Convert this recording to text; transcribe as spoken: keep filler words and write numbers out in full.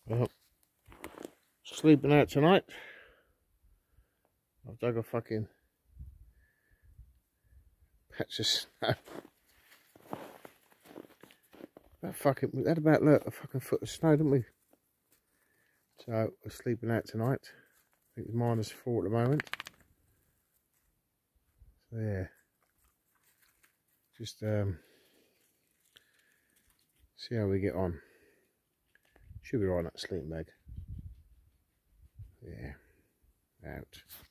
Well, sleeping out tonight. I've dug a fucking patch of snow. That fucking, we had about, look, a fucking foot of snow, didn't we? So we're sleeping out tonight. I think it's minus four at the moment. So yeah, just um, see how we get on. Should be right on that sleeping bag. Yeah, out.